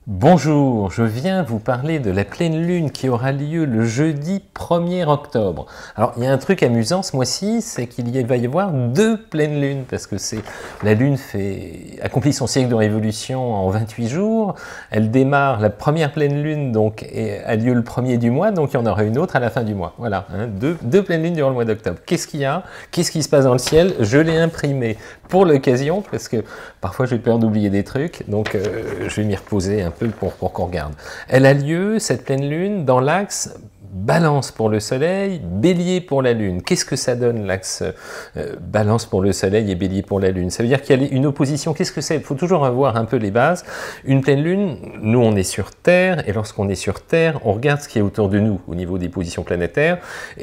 Bonjour, je viens vous parler de la pleine lune qui aura lieu le jeudi 1er octobre. Alors, il y a un truc amusant ce mois-ci, c'est qu'il va y avoir deux pleines lunes, parce que la lune accomplit son cycle de révolution en 28 jours. Elle démarre, la première pleine lune donc, a lieu le 1er du mois, donc il y en aura une autre à la fin du mois. Voilà, hein, deux pleines lunes durant le mois d'octobre. Qu'est-ce qu'il y a? Qu'est-ce qui se passe dans le ciel? Je l'ai imprimé pour l'occasion, parce que parfois j'ai peur d'oublier des trucs, donc je vais m'y reposer un peu pour qu'on regarde. Elle a lieu, cette pleine lune, dans l'axe Balance pour le Soleil, Bélier pour la Lune. Qu'est-ce que ça donne l'axe Balance pour le Soleil et Bélier pour la Lune? Ça veut dire qu'il y a une opposition. Qu'est-ce que c'est? Il faut toujours avoir un peu les bases. Une pleine Lune, nous on est sur Terre, et lorsqu'on est sur Terre, on regarde ce qui est autour de nous au niveau des positions planétaires,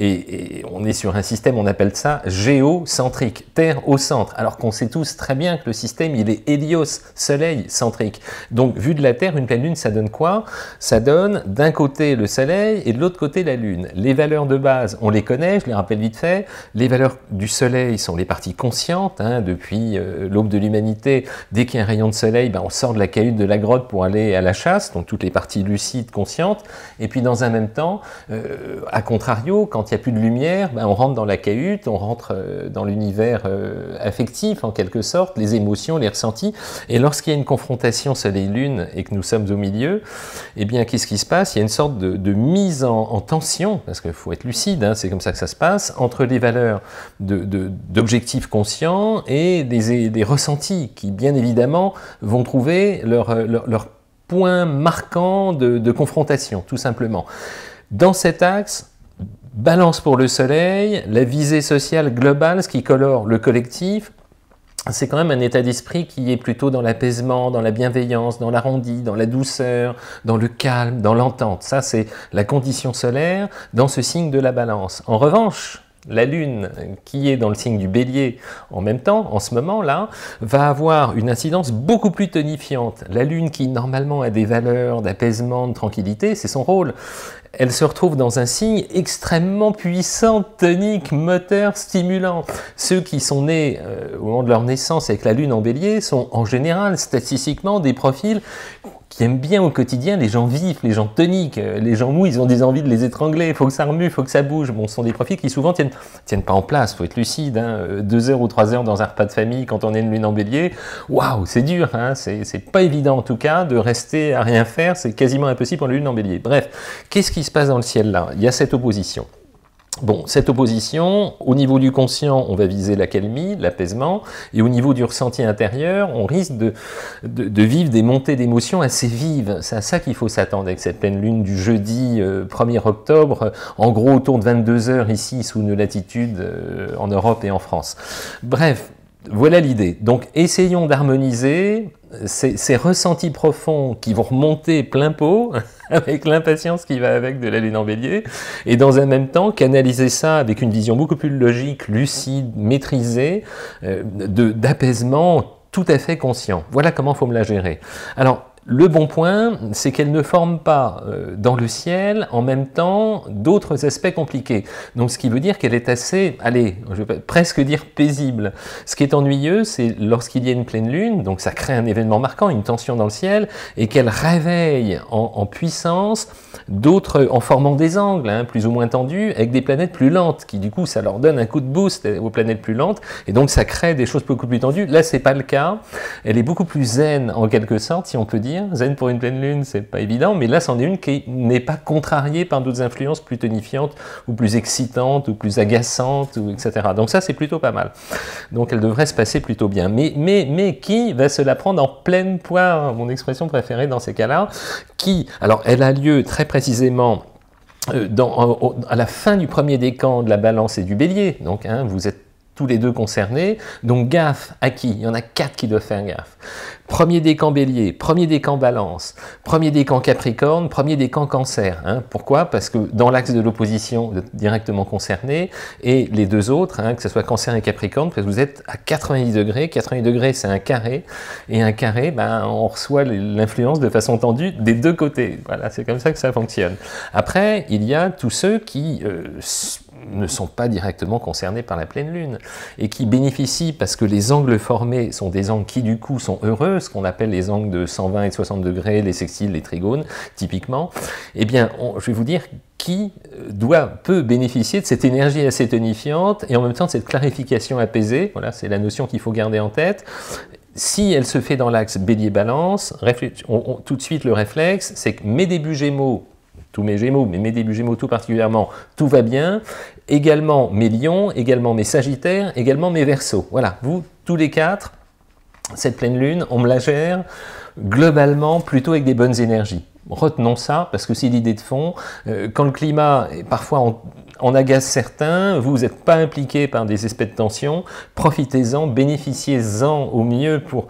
et on est sur un système, on appelle ça géocentrique, Terre au centre, alors qu'on sait tous très bien que le système il est hélios, Soleil centrique. Donc vu de la Terre, une pleine Lune, ça donne quoi? Ça donne d'un côté le Soleil et de l'autre côté la Lune. Les valeurs de base, on les connaît, je les rappelle vite fait. Les valeurs du Soleil sont les parties conscientes, hein, depuis l'aube de l'humanité. Dès qu'il y a un rayon de soleil, on sort de la cahute de la grotte pour aller à la chasse, donc toutes les parties lucides, conscientes. Et puis dans un même temps, à contrario, quand il n'y a plus de lumière, on rentre dans la cahute, on rentre dans l'univers affectif en quelque sorte, les émotions, les ressentis. Et lorsqu'il y a une confrontation Soleil-Lune et que nous sommes au milieu, eh bien qu'est-ce qui se passe? Il y a une sorte de mise en tension, parce qu'il faut être lucide, hein, c'est comme ça que ça se passe, entre les valeurs d'objectifs conscients et des ressentis qui, bien évidemment, vont trouver leur point marquant de confrontation, tout simplement. Dans cet axe, Balance pour le Soleil, la visée sociale globale, ce qui colore le collectif, c'est quand même un état d'esprit qui est plutôt dans l'apaisement, dans la bienveillance, dans l'arrondi, dans la douceur, dans le calme, dans l'entente. Ça, c'est la condition solaire dans ce signe de la Balance. En revanche, la Lune, qui est dans le signe du Bélier en même temps, en ce moment-là, va avoir une incidence beaucoup plus tonifiante. La Lune, qui normalement a des valeurs d'apaisement, de tranquillité, c'est son rôle. Elle se retrouve dans un signe extrêmement puissant, tonique, moteur, stimulant. Ceux qui sont nés au moment de leur naissance avec la Lune en Bélier sont en général, statistiquement, des profils qui aiment bien au quotidien les gens vifs, les gens toniques, les gens mous, ils ont des envies de les étrangler, il faut que ça remue, il faut que ça bouge. Bon, ce sont des profils qui souvent tiennent pas en place, il faut être lucide, hein. 2 heures ou 3 heures dans un repas de famille quand on est une lune en Bélier, waouh, c'est dur, hein. C'est pas évident en tout cas de rester à rien faire, c'est quasiment impossible pour une lune en Bélier. Bref, qu'est-ce qui se passe dans le ciel là? Il y a cette opposition. Bon, cette opposition, au niveau du conscient, on va viser l'accalmie, l'apaisement, et au niveau du ressenti intérieur, on risque de vivre des montées d'émotions assez vives. C'est à ça qu'il faut s'attendre avec cette pleine lune du jeudi 1er octobre, en gros autour de 22 heures ici, sous nos latitudes en Europe et en France. Bref, voilà l'idée. Donc, essayons d'harmoniser ces ressentis profonds qui vont remonter plein pot, avec l'impatience qui va avec de la lune en Bélier, et dans un même temps, canaliser ça avec une vision beaucoup plus logique, lucide, maîtrisée, d'apaisement tout à fait conscient. Voilà comment il faut me la gérer. Alors, le bon point, c'est qu'elle ne forme pas dans le ciel en même temps d'autres aspects compliqués. Donc ce qui veut dire qu'elle est assez, allez, je vais presque dire paisible. Ce qui est ennuyeux, c'est lorsqu'il y a une pleine lune, donc ça crée un événement marquant, une tension dans le ciel, et qu'elle réveille en puissance d'autres, en formant des angles, hein, plus ou moins tendus, avec des planètes plus lentes, qui du coup ça leur donne un coup de boost aux planètes plus lentes, et donc ça crée des choses beaucoup plus tendues. Là c'est pas le cas, elle est beaucoup plus zen en quelque sorte, si on peut dire. Zen pour une pleine lune, c'est pas évident, mais là c'en est une qui n'est pas contrariée par d'autres influences plus tonifiantes, ou plus excitantes, ou plus agaçantes, ou etc. Donc ça c'est plutôt pas mal. Donc elle devrait se passer plutôt bien. Mais qui va se la prendre en pleine poire, mon expression préférée dans ces cas-là, qui, alors elle a lieu très précisément à la fin du premier décan de la Balance et du Bélier, donc hein, vous êtes tous les deux concernés, donc gaffe à qui? Il y en a 4 qui doivent faire gaffe. Premier décan Bélier, premier décan Balance, premier décan Capricorne, premier décan Cancer. Hein. Pourquoi? Parce que dans l'axe de l'opposition directement concerné, et les deux autres, hein, que ce soit Cancer et Capricorne, parce que vous êtes à 90 degrés, 90 degrés c'est un carré, et un carré, on reçoit l'influence de façon tendue des deux côtés. Voilà, c'est comme ça que ça fonctionne. Après, il y a tous ceux qui ne sont pas directement concernés par la pleine lune et qui bénéficient parce que les angles formés sont des angles qui du coup sont heureux, ce qu'on appelle les angles de 120 et 60 degrés, les sextiles, les trigones typiquement, eh bien je vais vous dire qui peut bénéficier de cette énergie assez tonifiante et en même temps de cette clarification apaisée. Voilà, c'est la notion qu'il faut garder en tête. Si elle se fait dans l'axe Bélier-Balance, tout de suite le réflexe, c'est que mes débuts Gémeaux, tous mes Gémeaux, mais mes débuts Gémeaux tout particulièrement, tout va bien, également mes Lions, également mes Sagittaires, également mes Verseaux. Voilà, vous, tous les quatre, cette pleine lune, on me la gère globalement plutôt avec des bonnes énergies. Retenons ça, parce que c'est l'idée de fond. Quand le climat, parfois, en agace certains, vous n'êtes pas impliqué par des aspects de tension, profitez-en, bénéficiez-en au mieux pour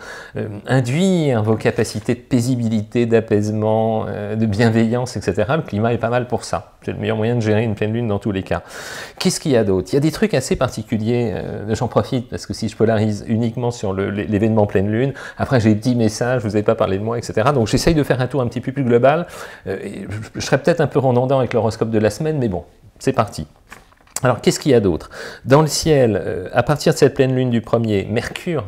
induire vos capacités de paisibilité, d'apaisement, de bienveillance, etc. Le climat est pas mal pour ça. C'est le meilleur moyen de gérer une pleine lune dans tous les cas. Qu'est-ce qu'il y a d'autre? Il y a des trucs assez particuliers, j'en profite, parce que si je polarise uniquement sur l'événement pleine lune, après j'ai 10 messages, vous n'avez pas parlé de moi, etc. Donc j'essaye de faire un tour un petit peu plus global. Je serais peut-être un peu redondant avec l'horoscope de la semaine, mais bon, c'est parti. Alors, qu'est-ce qu'il y a d'autre? Dans le ciel, à partir de cette pleine lune du 1er, Mercure,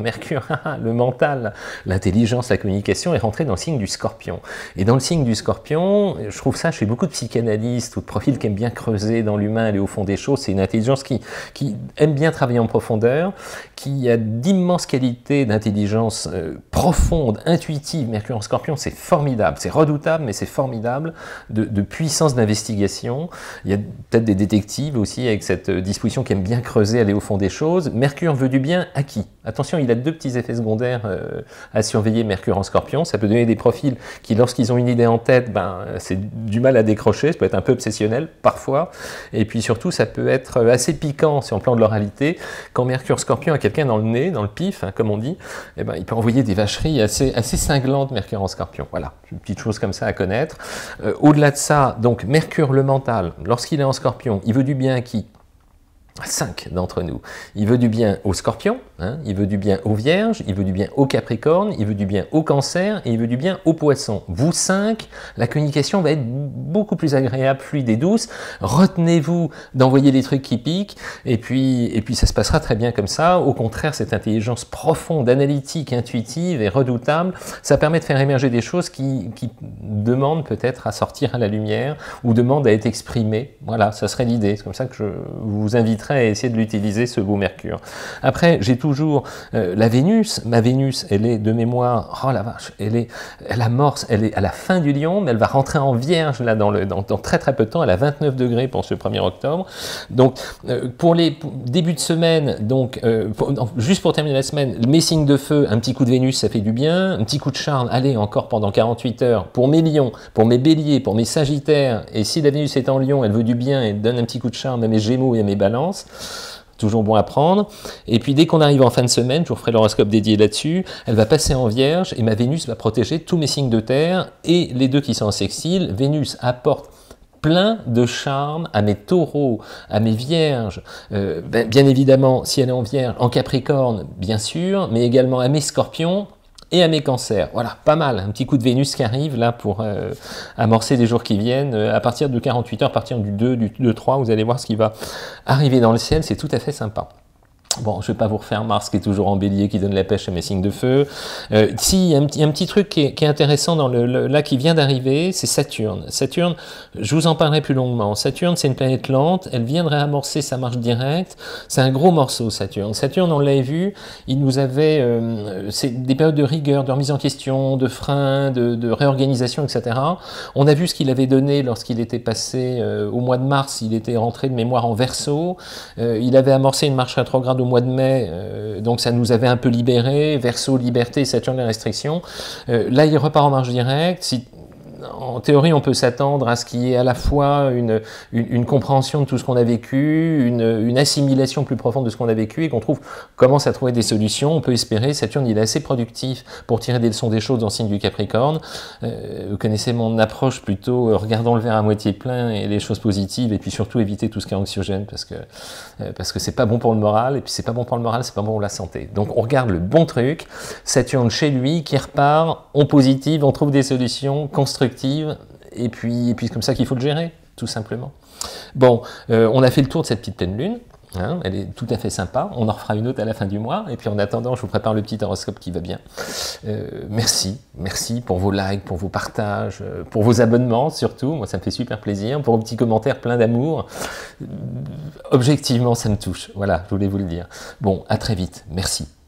le mental, l'intelligence, la communication est rentré dans le signe du Scorpion. Et dans le signe du Scorpion, je trouve ça chez beaucoup de psychanalystes ou de profils qui aiment bien creuser dans l'humain, aller au fond des choses, c'est une intelligence qui aime bien travailler en profondeur, qui a d'immenses qualités d'intelligence profonde, intuitive. Mercure en Scorpion, c'est formidable, c'est redoutable, mais c'est formidable, de puissance d'investigation. Il y a peut-être des détectives aussi avec cette disposition qui aime bien creuser, aller au fond des choses. Mercure veut du bien à qui? Attention, il a deux petits effets secondaires à surveiller, Mercure en Scorpion. Ça peut donner des profils qui, lorsqu'ils ont une idée en tête, c'est du mal à décrocher, ça peut être un peu obsessionnel parfois. Et puis surtout, ça peut être assez piquant sur le plan de l'oralité. Quand Mercure Scorpion a quelqu'un dans le nez, dans le pif, comme on dit, il peut envoyer des vacheries assez cinglantes, Mercure en Scorpion. Voilà, une petite chose comme ça à connaître. Au-delà de ça, donc Mercure le mental, lorsqu'il est en Scorpion, il veut du bien à qui? 5 d'entre nous. Il veut du bien aux Scorpions, il veut du bien aux Vierges, il veut du bien aux Capricornes, il veut du bien aux Cancers et il veut du bien aux Poissons. Vous 5, la communication va être beaucoup plus agréable, fluide et douce. Retenez-vous d'envoyer des trucs qui piquent et puis ça se passera très bien comme ça. Au contraire, cette intelligence profonde, analytique, intuitive et redoutable, ça permet de faire émerger des choses qui demandent peut-être à sortir à la lumière ou demandent à être exprimées. Voilà, ça serait l'idée. C'est comme ça que je vous inviterai à essayer de l'utiliser, ce beau Mercure. Après, j'ai toujours la Vénus. Ma Vénus, elle est de mémoire, oh la vache, elle amorce, elle est à la fin du Lion, mais elle va rentrer en Vierge là dans très très peu de temps, elle a 29 degrés pour ce 1er octobre. Donc, pour les débuts de semaine, donc, juste pour terminer la semaine, mes signes de feu, un petit coup de Vénus, ça fait du bien, un petit coup de charme, allez, encore pendant 48 heures, pour mes Lions, pour mes Béliers, pour mes Sagittaires, et si la Vénus est en Lion, elle veut du bien et donne un petit coup de charme à mes Gémeaux et à mes Balances. Toujours bon à prendre. Et puis dès qu'on arrive en fin de semaine, je vous ferai l'horoscope dédié là-dessus, elle va passer en Vierge et ma Vénus va protéger tous mes signes de terre et les deux qui sont en sextile. Vénus apporte plein de charme à mes taureaux, à mes vierges, bien évidemment si elle est en Vierge, en Capricorne bien sûr, mais également à mes scorpions et à mes cancers. Voilà, pas mal, un petit coup de Vénus qui arrive là pour amorcer les jours qui viennent. À partir de 48 heures, à partir du 2, du 3, vous allez voir ce qui va arriver dans le ciel, c'est tout à fait sympa. Bon, je ne vais pas vous refaire Mars qui est toujours en bélier, qui donne la pêche à mes signes de feu. Si, il y a un petit truc qui est intéressant là qui vient d'arriver, c'est Saturne. Saturne, je vous en parlerai plus longuement. Saturne, c'est une planète lente, elle viendrait amorcer sa marche directe. C'est un gros morceau, Saturne. Saturne, on l'avait vu, il nous avait c'est des périodes de rigueur, de remise en question, de frein, de réorganisation, etc. On a vu ce qu'il avait donné lorsqu'il était passé au mois de mars, il était rentré de mémoire en Verseau. Il avait amorcé une marche rétrograde au mois de mai, donc ça nous avait un peu libéré, Verseau, liberté, Saturne, les restrictions. Là, il repart en marche directe. En théorie, on peut s'attendre à ce qu'il y ait à la fois une compréhension de tout ce qu'on a vécu, une assimilation plus profonde de ce qu'on a vécu et qu'on commence à trouver des solutions. On peut espérer, Saturne, il est assez productif pour tirer des leçons des choses dans le signe du Capricorne. Vous connaissez mon approche plutôt, regardons le verre à moitié plein et les choses positives et puis surtout éviter tout ce qui est anxiogène parce que c'est pas bon pour le moral et puis c'est pas bon pour le moral, c'est pas bon pour la santé. Donc on regarde le bon truc, Saturne chez lui qui repart, on positive, on trouve des solutions constructives et puis c'est comme ça qu'il faut le gérer. tout simplement. Bon, on a fait le tour de cette petite pleine lune. Hein, elle est tout à fait sympa, on en refera une autre à la fin du mois, et puis en attendant, je vous prépare le petit horoscope qui va bien. Merci pour vos likes, pour vos partages, pour vos abonnements surtout, moi ça me fait super plaisir, pour vos petits commentaires pleins d'amour. Objectivement, ça me touche, voilà, je voulais vous le dire. Bon, à très vite, merci.